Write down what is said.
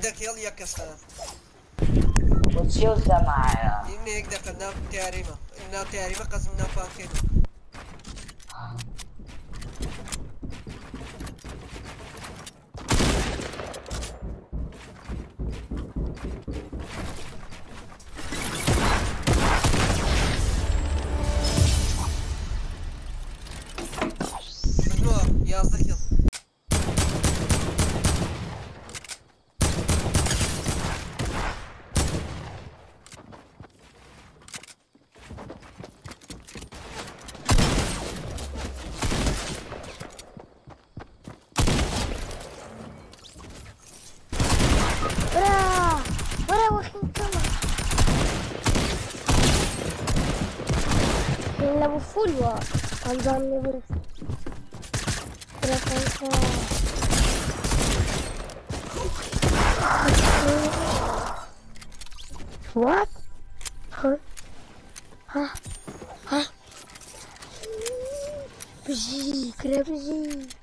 daquele e a caçar. O tio Samara. E nem que não tem arima. Não tem arima, caso não faça. Yaz daquele. Bora, واخدين كاميرا. نلعبوا فول وعندهم نبرة. What? Huh? Bzz, grab Z.